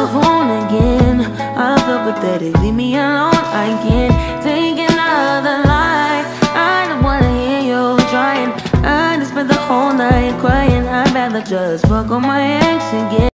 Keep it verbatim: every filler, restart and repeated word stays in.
your phone again. I feel pathetic, leave me alone. I can't take another lie. I don't wanna hear you trying. I just spent the whole night crying. I'd rather just fuck on my ex again.